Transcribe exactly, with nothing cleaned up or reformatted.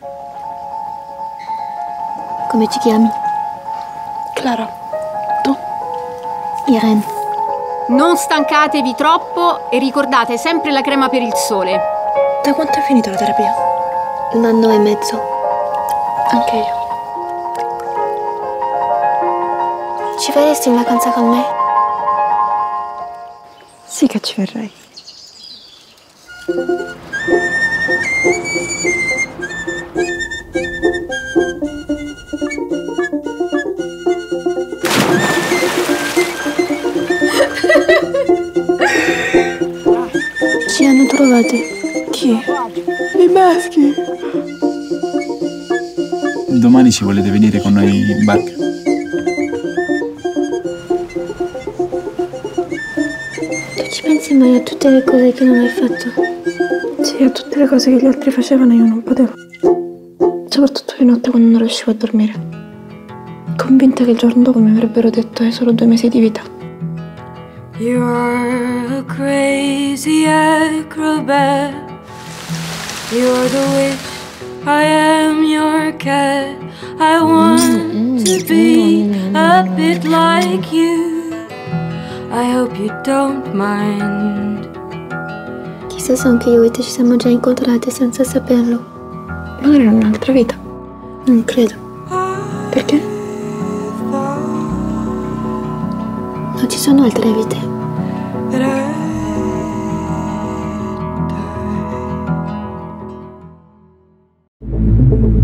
Come ci chiami? Clara. Tu? Irene. Non stancatevi troppo e ricordate sempre la crema per il sole. Da quanto è finita la terapia? Un anno e mezzo. Anche io. Ci faresti in vacanza con me? Sì che ci verrei. Ci hanno trovati. Chi? I maschi. Domani ci volete venire con noi in barca? Tu ci pensi mai a tutte le cose che non hai fatto? Sì, a tutte le cose che gli altri facevano io non potevo. Soprattutto di notte quando non riuscivo a dormire. Convinta che il giorno dopo mi avrebbero detto hai solo due mesi di vita. You're a crazy acrobat. You're the witch, I am your cat. I want to be a bit like you. I hope you don't mind. Chissà se anche io e te ci siamo già incontrate senza saperlo. Magari in un'altra vita. Non credo. Perché? Non ci sono altre vite. That I